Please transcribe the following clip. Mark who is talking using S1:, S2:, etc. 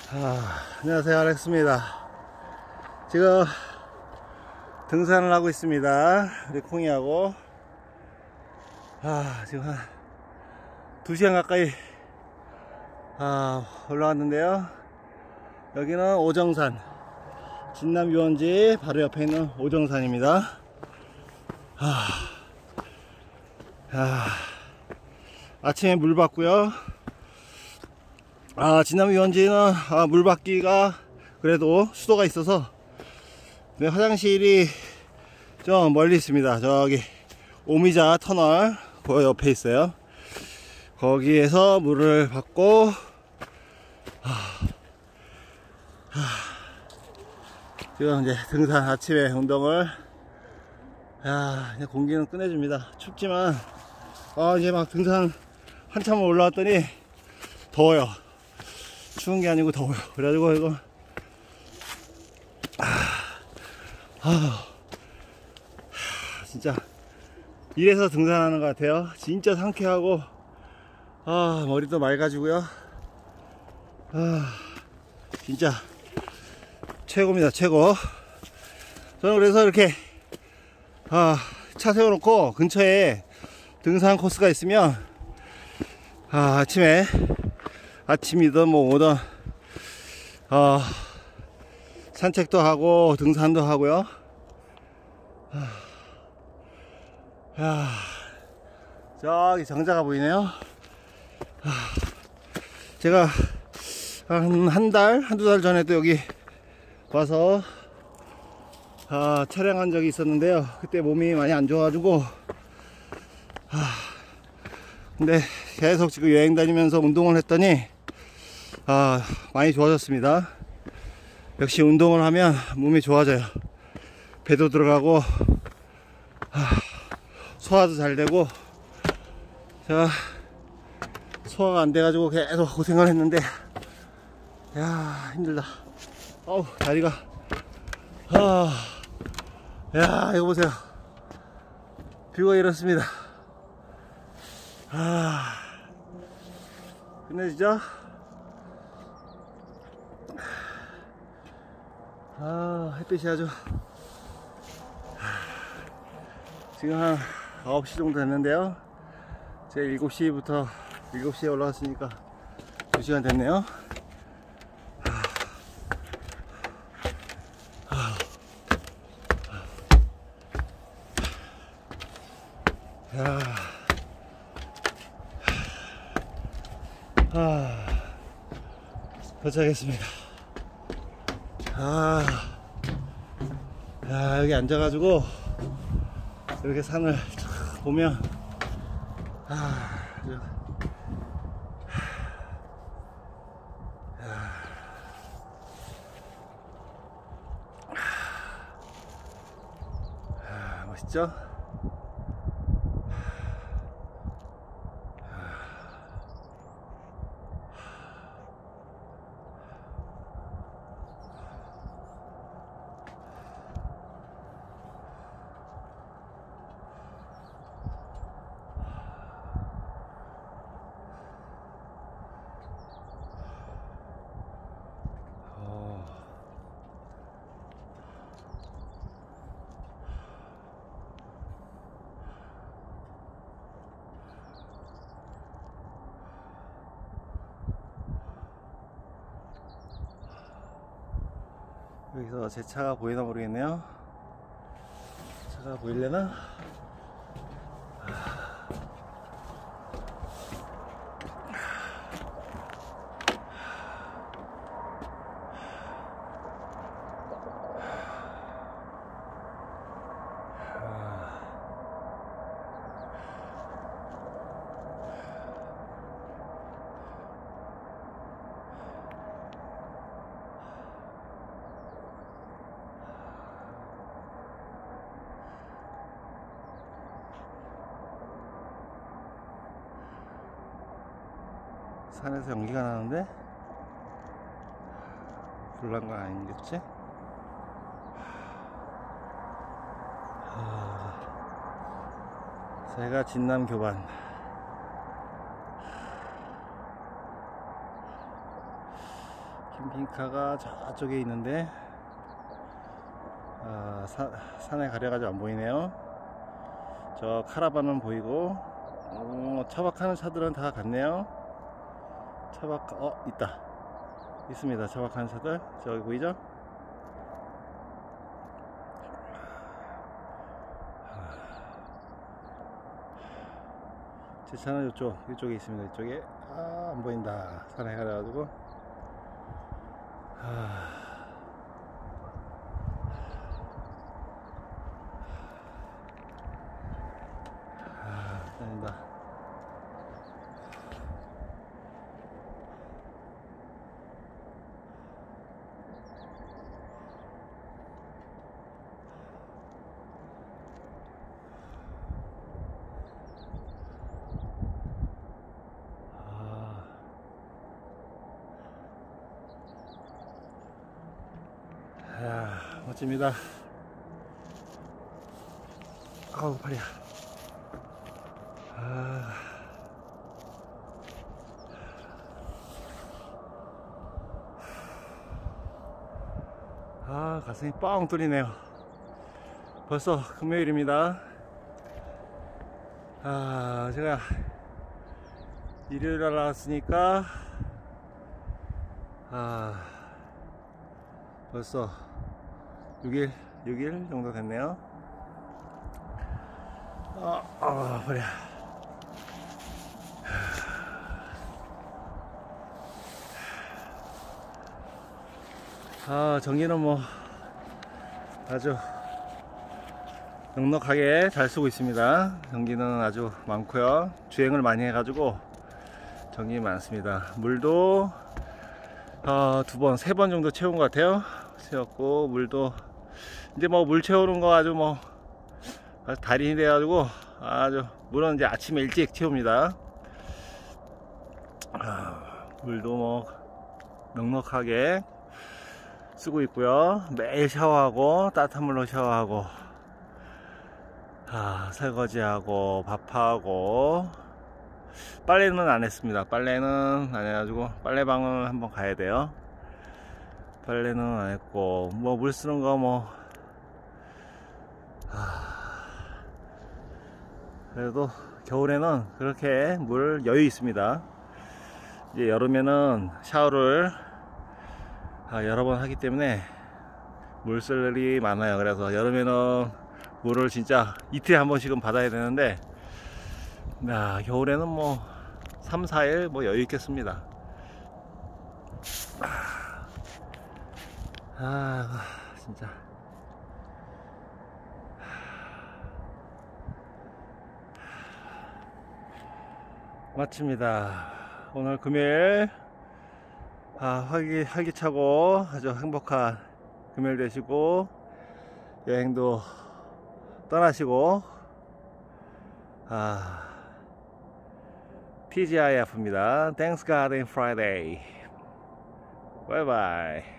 S1: 안녕하세요, 알렉스입니다. 지금 등산을 하고 있습니다. 우리 콩이하고. 지금 한 2시간 가까이 올라왔는데요. 여기는 오정산, 진남 유원지 바로 옆에 있는 오정산입니다. 아침에 물 받고요. 진남 유원지는 물 받기가 그래도 수도가 있어서 화장실이 좀 멀리 있습니다. 저기 오미자 터널 그 옆에 있어요. 거기에서 물을 받고 지금 이제 등산 아침에 운동을 이제 공기는 끝내줍니다. 춥지만 이제 막 등산 한참 올라왔더니 더워요. 추운 게 아니고 더워요. 그래가지고 이거 진짜 이래서 등산하는 것 같아요. 진짜 상쾌하고 머리도 맑아지고요. 진짜 최고입니다. 최고. 저는 그래서 이렇게 차 세워놓고 근처에 등산 코스가 있으면 아침이든 뭐 오든 산책도 하고 등산도 하고요. 저기 정자가 보이네요. 제가 한두 달 전에도 여기 와서 촬영한 적이 있었는데요. 그때 몸이 많이 안 좋아가지고 근데 계속 지금 여행 다니면서 운동을 했더니 많이 좋아졌습니다. 역시 운동을 하면 몸이 좋아져요. 배도 들어가고 소화도 잘 되고. 제가 소화가 안 돼가지고 계속 고생을 했는데 힘들다. 다리가 이거 보세요. 뷰가 이렇습니다. 끝내주죠. 햇빛이 아주 지금 한 9시 정도 됐는데요. 제가 7시에 올라왔으니까 2시간 됐네요. 도착했습니다. 여기 앉아가지고 이렇게 산을 보면 멋있죠? 여기서 제 차가 보이나 모르겠네요. 차가 보이려나? 산에서 연기가 나는데 불난 건 아니겠지? 제가 진남 교반 캠핑카가 저쪽에 있는데 산에 가려가지고 안 보이네요. 저 카라반은 보이고 차박하는 차들은 다 갔네요. 있다. 있습니다. 차박하는 차들 저기 보이죠? 제 차는 이쪽에 있습니다. 이쪽에 안 보인다. 산에 가려가지고 다닌다. 멋집니다. 아우 팔이야. 가슴이 뻥 뚫리네요. 벌써 금요일입니다. 제가 일요일에 나왔으니까 벌써 6일 정도 됐네요. 그래. 전기는 뭐 아주 넉넉하게 잘 쓰고 있습니다. 전기는 아주 많고요. 주행을 많이 해가지고 전기 많습니다. 물도 2번, 3번 정도 채운 것 같아요. 채웠고, 물도 이제 뭐 물 채우는 거 아주 달인이 돼가지고 물은 이제 아침에 일찍 채웁니다. 물도 뭐 넉넉하게 쓰고 있고요. 매일 샤워하고 따뜻한 물로 샤워하고 설거지하고 밥하고 빨래는 안 했습니다. 빨래는 안 해가지고 빨래방을 한번 가야 돼요. 빨래는 안 했고 뭐 물 쓰는 거 그래도 겨울에는 그렇게 물 여유 있습니다. 이제 여름에는 샤워를 여러 번 하기 때문에 물 쓸 일이 많아요. 그래서 여름에는 물을 진짜 이틀에 한 번씩은 받아야 되는데 겨울에는 뭐 3, 4일 여유 있겠습니다. 진짜 마칩니다. 오늘 금요일 활기차고 아주 행복한 금요일 되시고 여행도 떠나시고 TGIF입니다. Thanks God and Friday. Bye bye.